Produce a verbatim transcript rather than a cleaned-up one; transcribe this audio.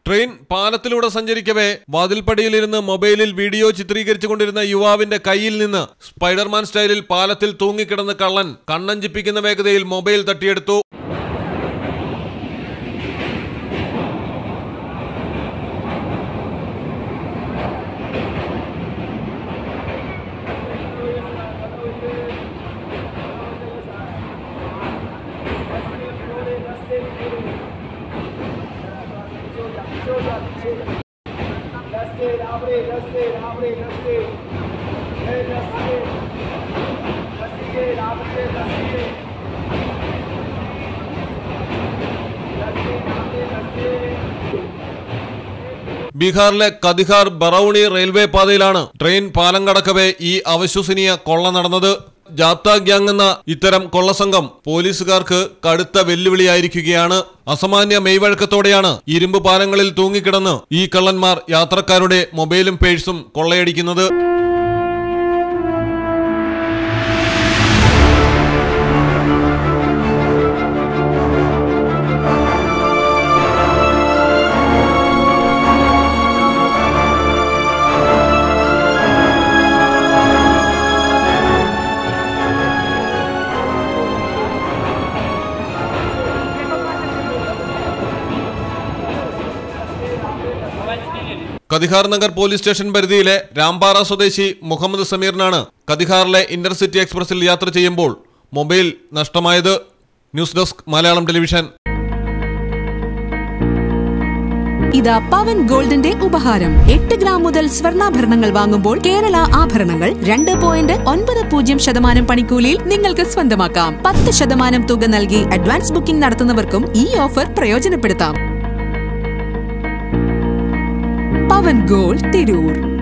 Train പാലത്തിലൂടെ സഞ്ചരിക്കവേ വാതിൽപ്പടിയിലിരുന്ന് മൊബൈലിൽ video ചിത്രീകരിച്ചുകൊണ്ടിരുന്ന യുവാവിന്റെ കയ്യിൽ നിന്ന് സ്പൈഡർമാൻ സ്റ്റൈലിൽ പാലത്തിൽ തൂങ്ങിക്കിടന്ന കള്ളൻ കണ്ണഞ്ചിപ്പിക്കുന്ന വേഗതയിൽ മൊബൈൽ തട്ടിയെടുത്തു. ബീഹാറിലെ കതിഹാർ ബറൌണി റെയിൽവേ പാതയിലാണ് ട്രെയിൻ പാലം കടക്കവേ ഈ അവിശ്വസനീയ കൊള്ള നടന്നത്. ജാത്ത ഗ്യാങ് എന്ന ഇത്തരം കൊള്ളസംഘം പോലീസുകാർക്ക് കടുത്ത വെല്ലുവിളിയായിരിക്കുകയാണ്. അസാമാന്യ മെയ്വഴക്കത്തോടെയാണ് ഇരുമ്പ് പാലങ്ങളിൽ തൂങ്ങിക്കിടന്ന് ഈ കള്ളന്മാർ യാത്രക്കാരുടെ മൊബൈലും പേഴ്സും കൊള്ളയടിക്കുന്നത്. കതിഹാർ നഗർ പോലീസ് സ്റ്റേഷൻ പരിധിയിലെ രാംപാറ സ്വദേശി മുഹമ്മദ് സമീറിനാണ് കതിഹാറിലെ ഇന്റർസിറ്റി എക്സ്പ്രസിൽ യാത്ര ചെയ്യുമ്പോൾ മൊബൈൽ നഷ്ടമായത്. News desk Malayalam television. ഇതാ പവൻ ഗോൾഡിന്റെ ഉപഹാരം. എട്ട് ഗ്രാം മുതൽ സ്വർണ്ണാഭരണങ്ങൾ വാങ്ങുമ്പോൾ കേരള ആഭരണങ്ങൾ രണ്ട് പോയിന്റ് ഒൻപത് പൂജ്യം ശതമാനം പണിക്കൂലിയിൽ നിങ്ങൾക്ക് സ്വന്തമാക്കാം. പത്ത് ശതമാനം തുക നൽകി അഡ്വാൻസ് ബുക്കിംഗ് നടത്തുന്നവർക്കും ഈ ഓഫർ പ്രയോജനപ്പെടുത്താം. പവൻ ഗോൾഡ് തിരൂർ.